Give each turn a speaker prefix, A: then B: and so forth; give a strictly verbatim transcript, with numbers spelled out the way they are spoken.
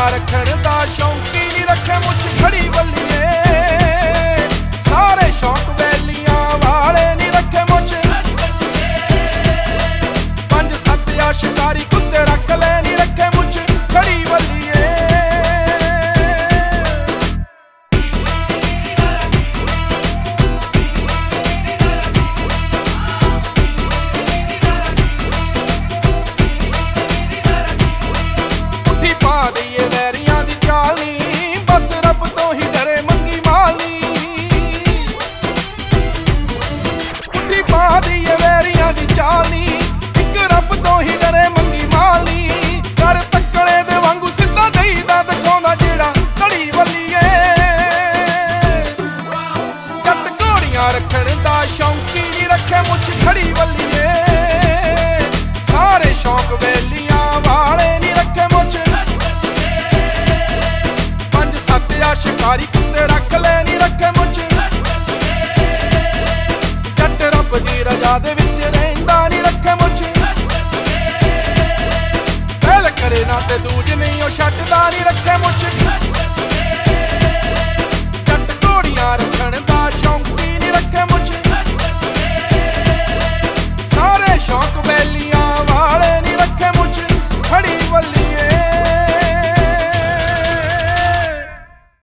A: ਘੋੜੀਆਂ ਰੱਖਣ ਦਾ ਸ਼ੌਂਕੀ ਨੀ ਰੱਖੇ ਮੁੱਛ ਖੜੀ ਬੱਲੀਏ ਸਾਰੇ ਸ਼ੌਂਕ ਵੈਲੀਆਂ ਵਾਲੇ ਨੀ ਰੱਖੇ ਮੁੱਛ ਪੰਜ ਸੱਤ ਆ ਸ਼ਿਕਾਰੀ ਕੁੱਤੇ ਰੱਖ ਲੈ ਨੀ ਰੱਖੇ ਮੁੱਛ ਖੜੀ ਬੱਲੀਏ ਪਾ ਦਈਏ ਵੈਰੀਆਂ ਦੀ ਚਾਲ ਨੀ ਬਸ ਰੱਬ ਤੋਂ ਹੀ ਡਰੇ ਮੰਗੀ ਮਾਲ ਨੀ ਉੱਠੀ ਪਾ ਦਈਏ ਵੈਰੀਆਂ ਦੀ ਚਾਲ ਨੀ ਇੱਕ ਰੱਬ ਤੋਂ ਹੀ ਡਰੇ ਮੰਗੀ ਮਾਲ ਨੀ ਕਰ ਤੱਕਲੇ ਦੇ ਵਾਂਗੂ ਸਿੱਧਾ ਦਈਦਾ ਦਿਖਾਉਂਦਾ ਜਿਹੜਾ ਧੜੀ ਬੱਲੀਏ ਜੱਟ ਘੋੜੀਆਂ ਰੱਖਣ ਦਾ ਸ਼ੌਂਕੀ ਨੀ ਰੱਖੇ ਮੁੱਛ ਖੜੀ ਬੱਲੀਏ ਸਾਰੇ ਸ਼ੌਂਕ ਵੈਲੀਆਂ ਵਾਲੇ ਨੀ ਰੱਖੇ ਮੁੱਛ ਸ਼ਿਕਾਰੀ ਕੁੱਤੇ ਰੱਖ ਲੈ ਨੀ ਰੱਖੇ ਮੁੱਛ ਜੱਟ ਰੱਬ ਦੀ ਰਜ਼ਾ ਦੇ ਵਿੱਚ ਰਹਿੰਦਾ ਨੀ ਰੱਖੇ ਮੁੱਛ ਪਹਿਲ ਕਰੇ ਨਾ ਤੇ ਦੂਜ ਨਹੀਂ ਉਹ ਛੱਡਦਾ ਨੀ ਰੱਖੇ ਮੁੱਛ